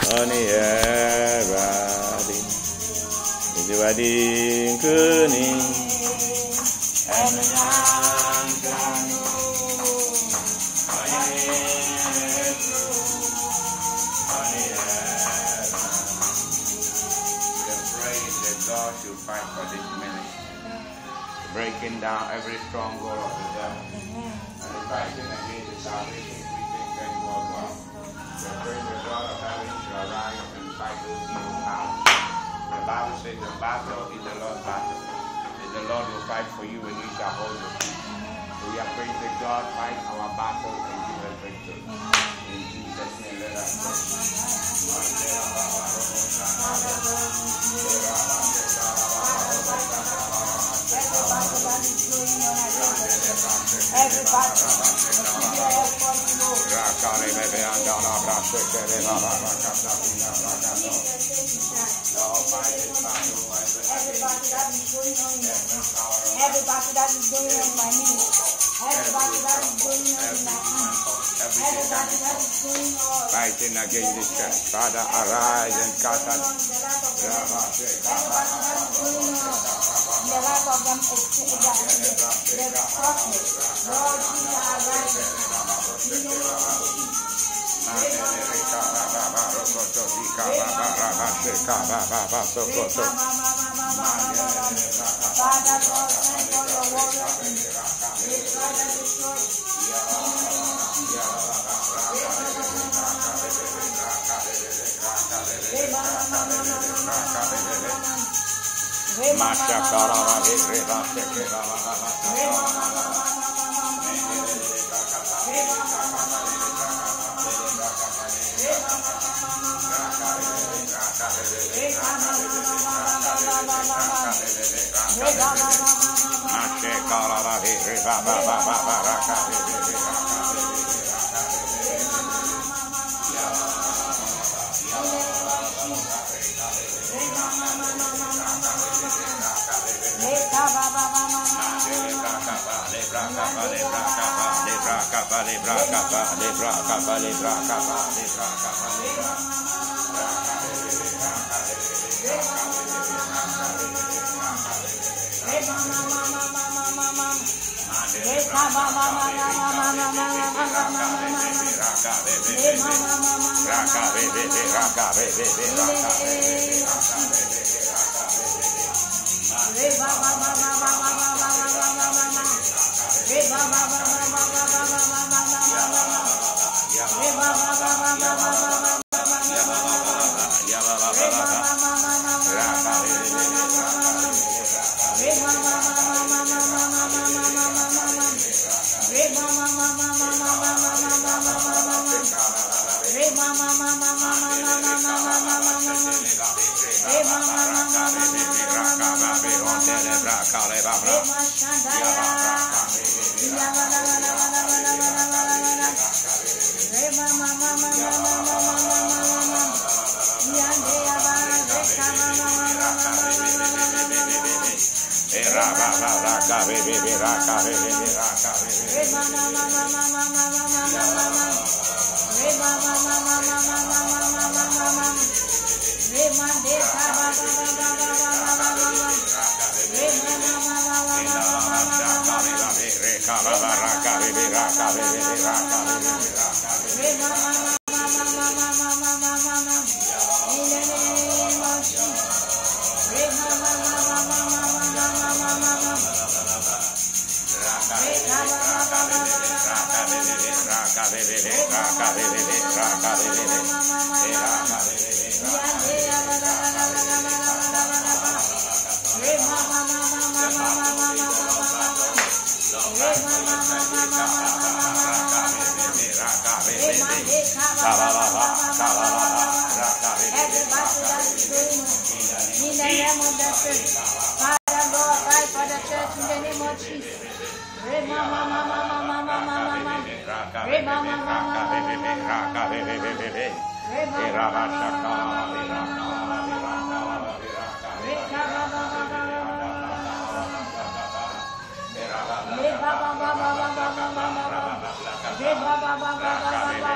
Oni Eradi Ijuadi Kuni God should fight for this ministry, breaking down every stronghold of the devil, and fighting against the salvation preaching anymore God. We pray the God of heaven to arise and fight those evil powers. The Bible says the battle is the Lord's battle. And the Lord will fight for you and you shall hold the peace. So we are praying that God fight our battle and give us victory. In Jesus' name, let us pray. Everybody that is going on my knees. Everybody that is going on in my hands. Everybody that is going on. Fighting against this church. Father, arise and cast out. Everybody that is going on. The life of them is the prophet. Lord, you are arising. In the name of Jesus. Father, Lord, send for your warriors. They try to destroy.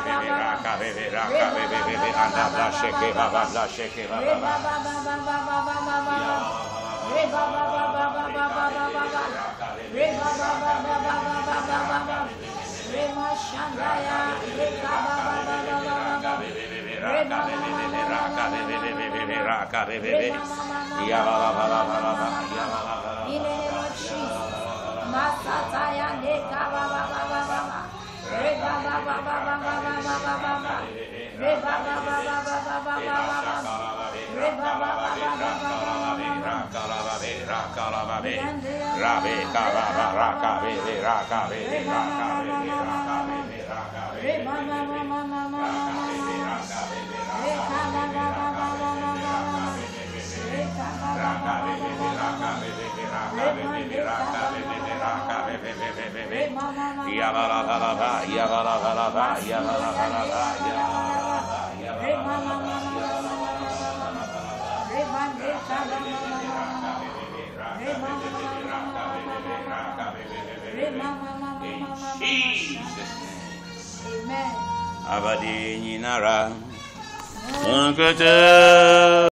Amen. Abadi nyinara.